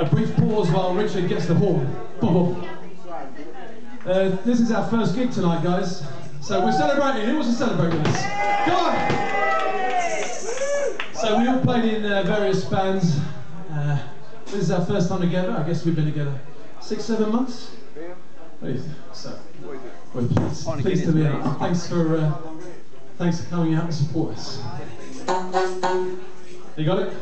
brief pause while Richard gets the horn. Bob. This is our first gig tonight, guys. So we're celebrating. Who wants to celebrate with us? Go on! So we all played in various bands. This is our first time together. I guess we've been together 6-7 months. So we're pleased to be here. Thanks for coming out to support us. You got it?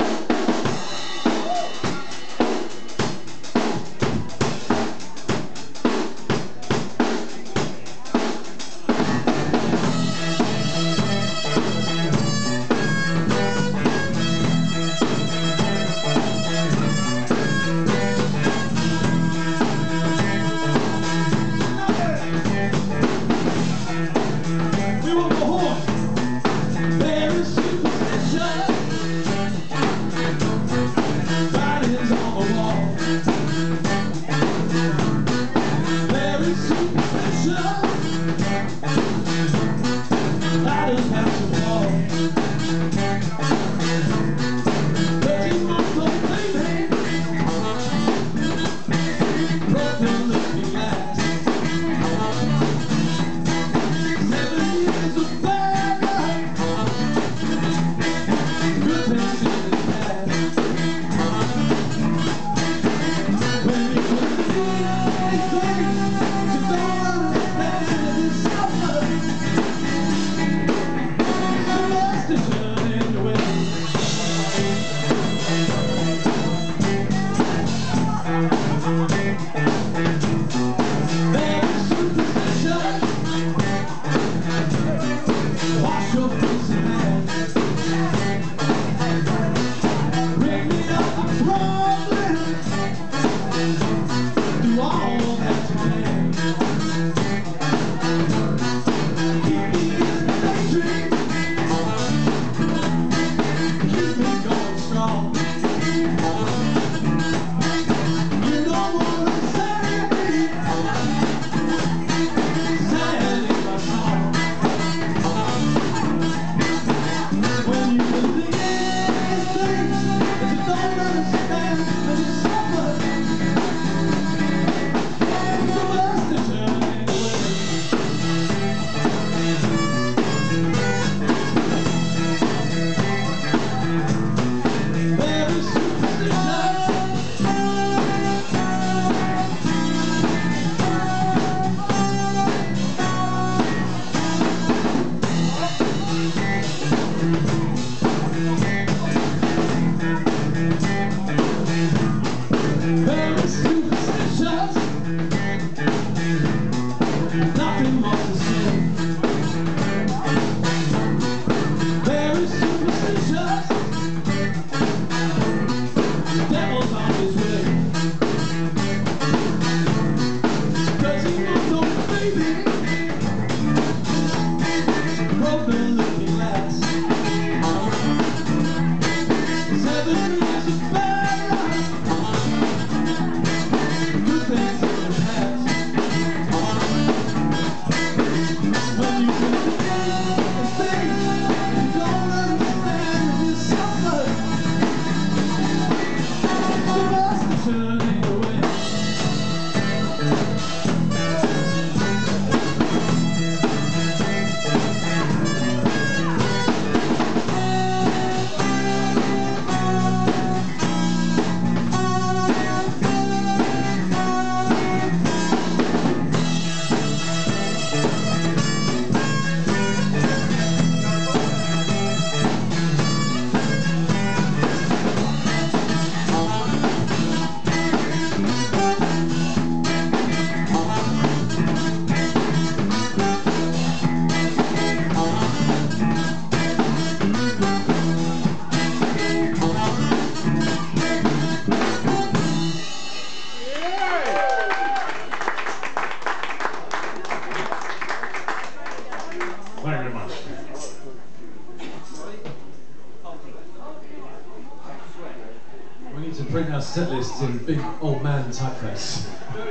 Set lists in big old man typeface.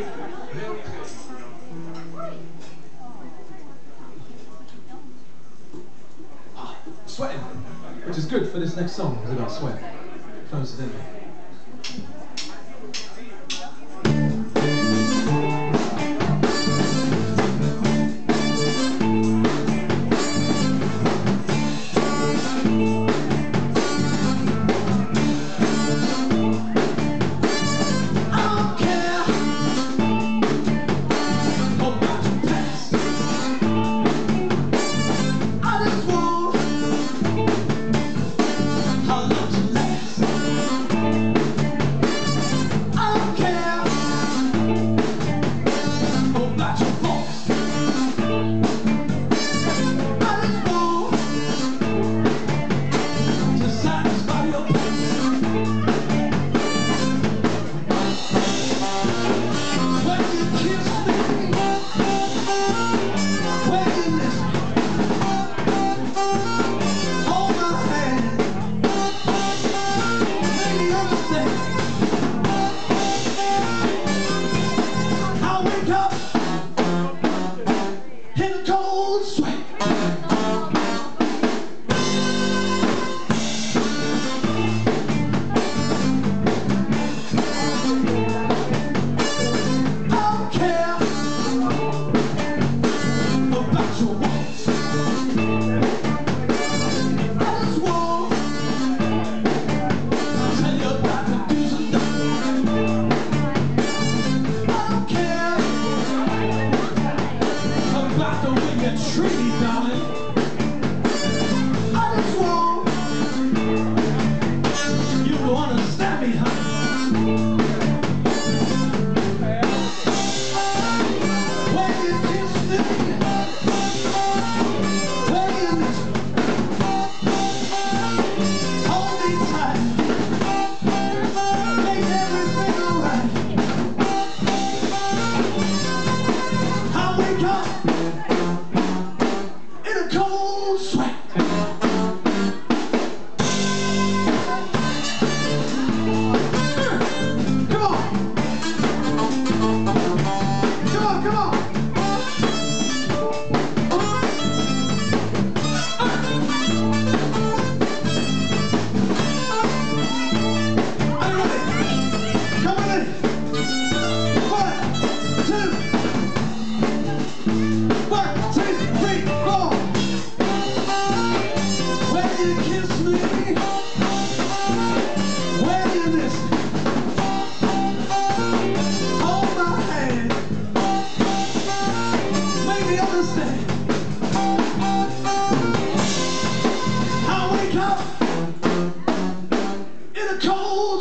Sweating, which is good for this next song, because I got sweat. Coincidentally.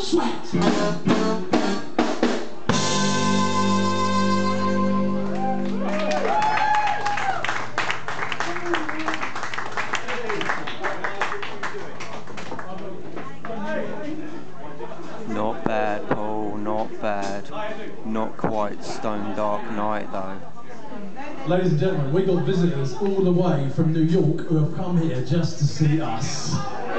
sweat. Not bad, Paul, not bad. Not quite Stone Dark Night though. Ladies and gentlemen, we got visitors all the way from New York who have come here just to see us.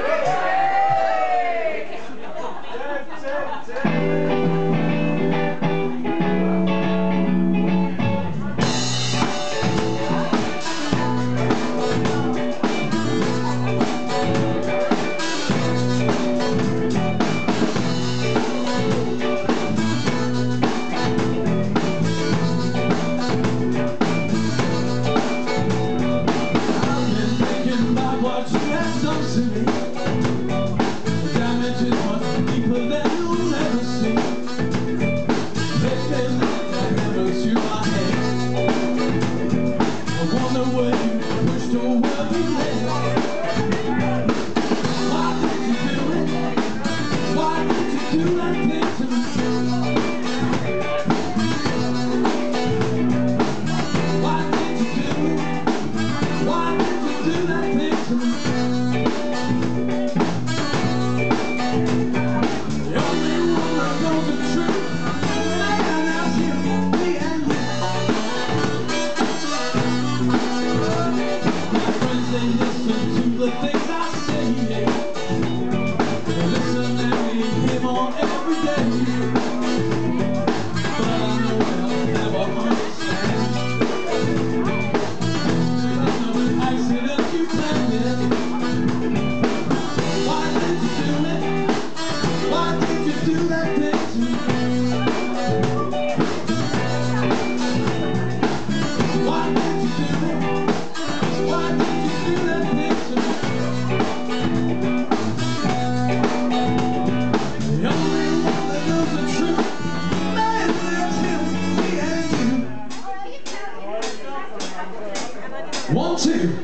One, two.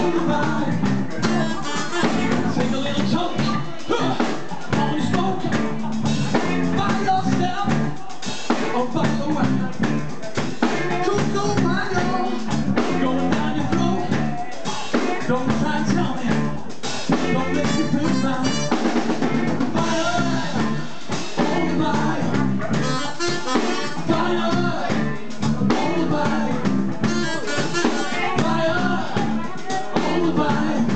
the vine. Take a little toke, on the smoke, by yourself, or by your wife. Cool fire, going down your throat. Don't try and tell me, don't make me feel bad. Fire, on the vine. Fire, on the vine. Fire, on the vine.